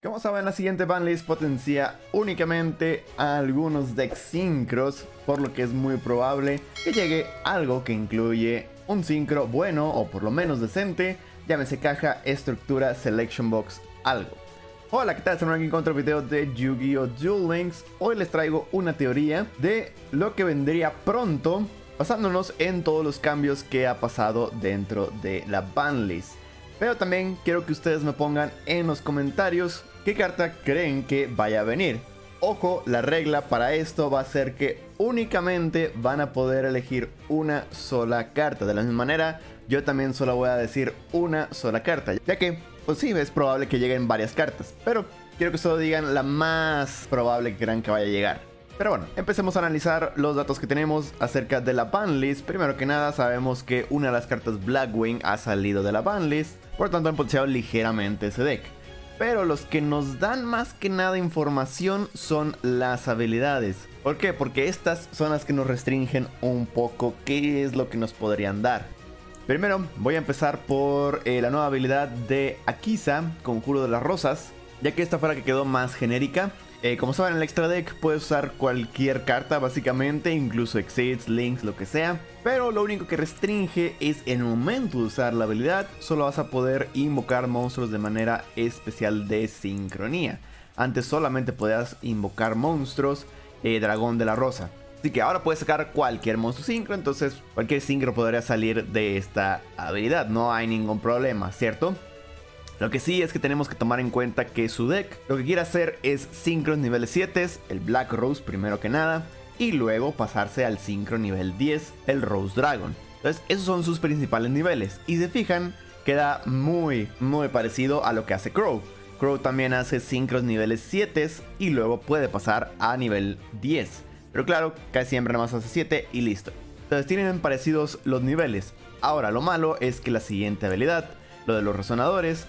Como saben, la siguiente banlist potencia únicamente a algunos decks sincros, por lo que es muy probable que llegue algo que incluye un sincro bueno o por lo menos decente, llámese caja, estructura, selection box, algo. Hola, ¿qué tal? Estamos aquí con otro video de Yu-Gi-Oh! Duel Links. Hoy les traigo una teoría de lo que vendría pronto, basándonos en todos los cambios que ha pasado dentro de la banlist. Pero también quiero que ustedes me pongan en los comentarios qué carta creen que vaya a venir. Ojo, la regla para esto va a ser que únicamente van a poder elegir una sola carta. De la misma manera, yo también solo voy a decir una sola carta, ya que, pues sí, es probable que lleguen varias cartas, pero quiero que solo digan la más probable que crean que vaya a llegar. Pero bueno, empecemos a analizar los datos que tenemos acerca de la banlist. Primero que nada, sabemos que una de las cartas Blackwing ha salido de la banlist, por lo tanto han potenciado ligeramente ese deck. Pero los que nos dan más que nada información son las habilidades. ¿Por qué? Porque estas son las que nos restringen un poco qué es lo que nos podrían dar. Primero voy a empezar por la nueva habilidad de Akiza, Conjuro de las Rosas, ya que esta fue la que quedó más genérica. Como saben, en el extra deck puedes usar cualquier carta básicamente, incluso exits, links, lo que sea. Pero lo único que restringe es en el momento de usar la habilidad, solo vas a poder invocar monstruos de manera especial de sincronía. Antes solamente podías invocar monstruos Dragón de la Rosa. Así que ahora puedes sacar cualquier monstruo sincro, entonces cualquier sincro podría salir de esta habilidad, no hay ningún problema, ¿cierto? Lo que sí es que tenemos que tomar en cuenta que su deck lo que quiere hacer es sincros niveles 7, el Black Rose primero que nada, y luego pasarse al sincro nivel 10, el Rose Dragon. Entonces esos son sus principales niveles, y si se fijan, queda muy parecido a lo que hace Crow. Crow también hace sincros niveles 7 y luego puede pasar a nivel 10. Pero claro, casi siempre nada más hace 7 y listo. Entonces tienen parecidos los niveles. Ahora lo malo es que la siguiente habilidad, lo de los resonadores,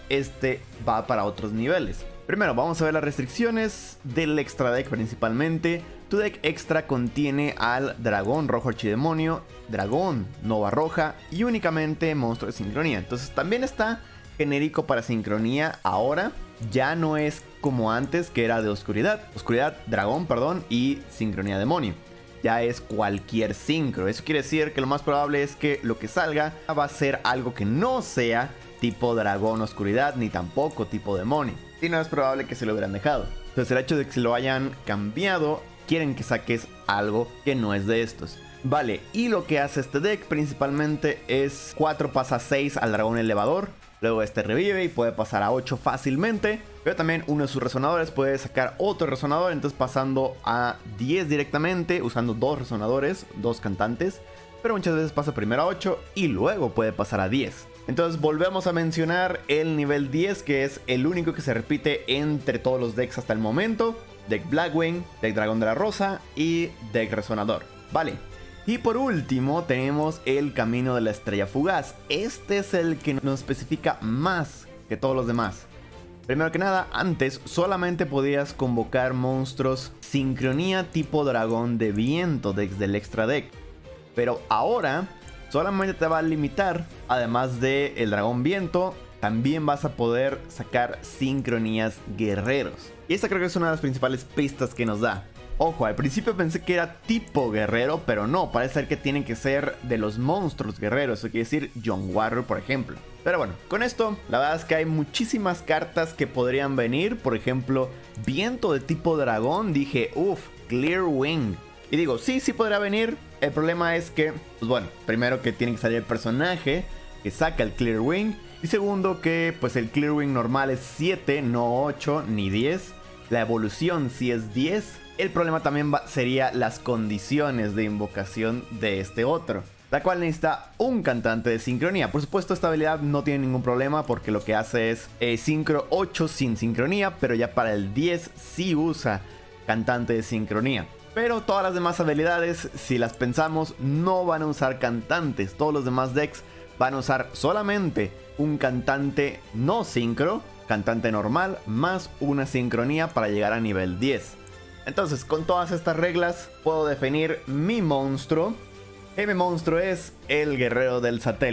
va para otros niveles. Primero vamos a ver las restricciones del extra deck principalmente. Tu deck extra contiene al dragón rojo archidemonio, dragón nova roja y únicamente monstruo de sincronía. Entonces también está genérico para sincronía. Ahora ya no es como antes, que era de oscuridad, dragón, perdón, y sincronía demonio. Ya es cualquier sincro. Eso quiere decir que lo más probable es que lo que salga va a ser algo que no sea tipo dragón oscuridad, ni tampoco tipo demonio. Y no es probable que se lo hubieran dejado. Entonces el hecho de que se lo hayan cambiado, quieren que saques algo que no es de estos. Vale, y lo que hace este deck principalmente es 4 pasa 6 al dragón elevador. Luego revive y puede pasar a 8 fácilmente. Pero también uno de sus resonadores puede sacar otro resonador. Entonces pasando a 10 directamente, usando 2 resonadores, 2 cantantes. Pero muchas veces pasa primero a 8 y luego puede pasar a 10. Entonces volvemos a mencionar el nivel 10, que es el único que se repite entre todos los decks hasta el momento. Deck Blackwing, deck Dragón de la Rosa y deck Resonador. Vale. Y por último tenemos el Camino de la Estrella Fugaz. Este es el que nos especifica más que todos los demás. Primero que nada, antes solamente podías convocar monstruos sincronía tipo dragón de viento desde el extra deck. Pero ahora solamente te va a limitar, además de el dragón viento, también vas a poder sacar sincronías guerreros. Y esta creo que es una de las principales pistas que nos da. Ojo, al principio pensé que era tipo guerrero, pero no, parece ser que tienen que ser de los monstruos guerreros, eso quiere decir John Warrior, por ejemplo. Pero bueno, con esto, la verdad es que hay muchísimas cartas que podrían venir. Por ejemplo, viento de tipo dragón, dije, uff, Clear Wing. Y digo, sí podrá venir. El problema es que, pues bueno, primero que tiene que salir el personaje que saca el Clear Wing. Y segundo que, pues el Clear Wing normal es 7, no 8 ni 10. La evolución sí es 10. El problema también sería las condiciones de invocación de este otro, la cual necesita un cantante de sincronía. Por supuesto, esta habilidad no tiene ningún problema porque lo que hace es sincro 8 sin sincronía, pero ya para el 10 sí usa cantante de sincronía. Pero todas las demás habilidades, si las pensamos, no van a usar cantantes. Todos los demás decks van a usar solamente un cantante no sincro, cantante normal, más una sincronía para llegar a nivel 10. Entonces, con todas estas reglas, puedo definir mi monstruo. Y mi monstruo es el guerrero del satélite.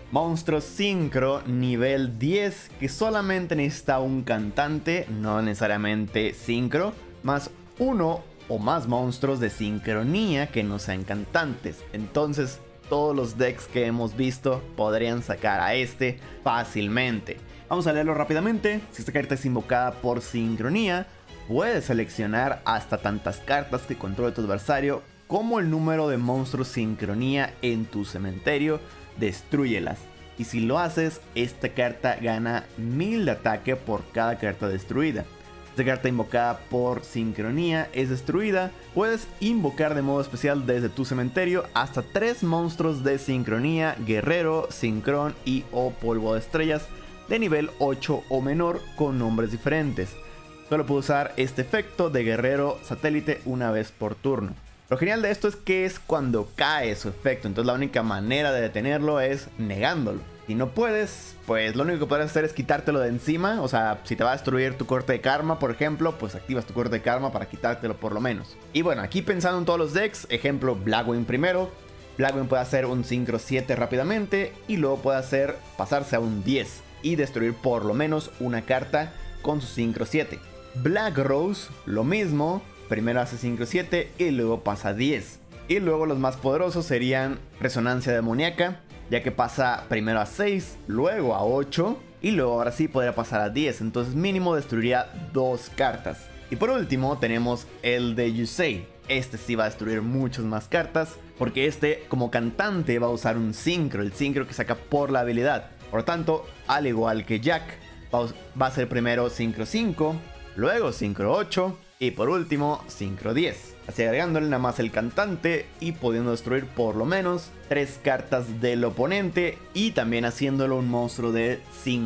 Monstruo Synchro nivel 10 que solamente necesita un cantante, no necesariamente Synchro, más uno o más monstruos de sincronía que no sean cantantes. Entonces todos los decks que hemos visto podrían sacar a este fácilmente. Vamos a leerlo rápidamente. Si esta carta es invocada por sincronía, puedes seleccionar hasta tantas cartas que controle tu adversario como el número de monstruos sincronía en tu cementerio. Destrúyelas. Y si lo haces, esta carta gana 1000 de ataque por cada carta destruida. Esta carta invocada por sincronía es destruida. Puedes invocar de modo especial desde tu cementerio hasta 3 monstruos de sincronía, guerrero, sincrón y o polvo de estrellas de nivel 8 o menor con nombres diferentes. Solo puedo usar este efecto de guerrero satélite una vez por turno. Lo genial de esto es que es cuando cae su efecto, entonces la única manera de detenerlo es negándolo. Si no puedes, pues lo único que puedes hacer es quitártelo de encima. O sea, si te va a destruir tu corte de karma, por ejemplo, pues activas tu corte de karma para quitártelo por lo menos. Y bueno, aquí pensando en todos los decks, ejemplo Blackwing primero. Blackwing puede hacer un Synchro 7 rápidamente y luego puede hacer pasarse a un 10 y destruir por lo menos una carta con su Synchro 7. Black Rose, lo mismo. Primero hace Synchro 7 y luego pasa a 10. Y luego los más poderosos serían Resonancia Demoníaca, ya que pasa primero a 6, luego a 8 y luego ahora sí podría pasar a 10. Entonces mínimo destruiría 2 cartas. Y por último tenemos el de Yusei. Este sí va a destruir muchas más cartas, porque este como cantante va a usar un Synchro, el Synchro que saca por la habilidad. Por lo tanto, al igual que Jack, va a ser primero Synchro 5, luego Synchro 8 y por último Synchro 10. Así agregándole nada más el cantante y pudiendo destruir por lo menos 3 cartas del oponente y también haciéndolo un monstruo de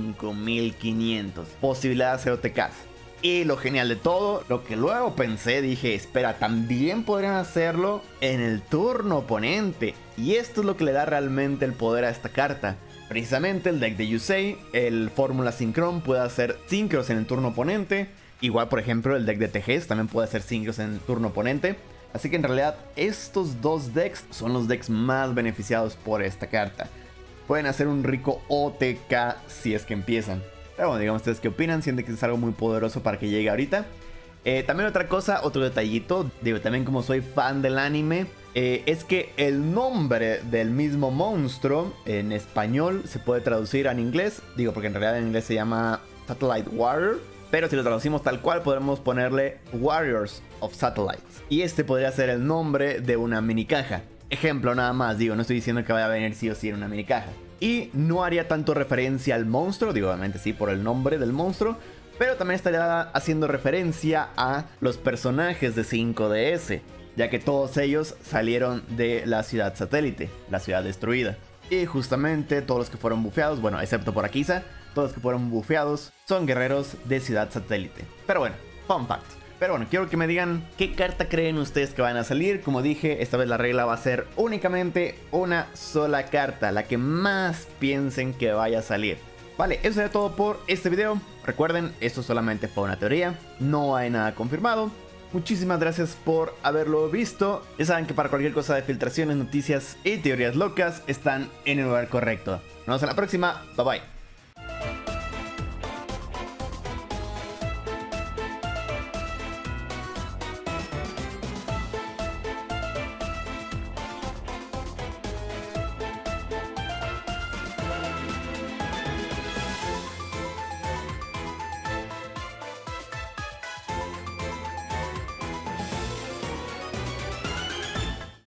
5500. Posibilidad de hacer OTKs. Y lo genial de todo, lo que luego pensé, dije, espera, también podrían hacerlo en el turno oponente. Y esto es lo que le da realmente el poder a esta carta. Precisamente el deck de Yusei, el Fórmula Synchron puede hacer Synchros en el turno oponente. Igual, por ejemplo, el deck de TGs también puede hacer Synchros en el turno oponente. Así que en realidad estos dos decks son los decks más beneficiados por esta carta. Pueden hacer un rico OTK si es que empiezan. Pero bueno, digamos ustedes qué opinan, sienten que es algo muy poderoso para que llegue ahorita. También otra cosa, otro detallito, digo, también como soy fan del anime, es que el nombre del mismo monstruo en español se puede traducir en inglés. Digo, porque en realidad en inglés se llama Satellite Warrior. Pero si lo traducimos tal cual, podemos ponerle Warriors of Satellites. Y este podría ser el nombre de una mini caja. Ejemplo nada más, digo, no estoy diciendo que vaya a venir sí o sí en una mini caja. Y no haría tanto referencia al monstruo, digo, obviamente sí por el nombre del monstruo, pero también estaría haciendo referencia a los personajes de 5DS, ya que todos ellos salieron de la ciudad satélite, la ciudad destruida. Y justamente todos los que fueron bufeados, bueno, excepto por Akiza, todos los que fueron bufeados son guerreros de ciudad satélite. Pero bueno, fun fact. Pero bueno, quiero que me digan qué carta creen ustedes que van a salir. Como dije, esta vez la regla va a ser únicamente una sola carta, la que más piensen que vaya a salir. Vale, eso sería todo por este video. Recuerden, esto solamente fue una teoría, no hay nada confirmado. Muchísimas gracias por haberlo visto. Ya saben que para cualquier cosa de filtraciones, noticias y teorías locas están en el lugar correcto. Nos vemos en la próxima. Bye bye.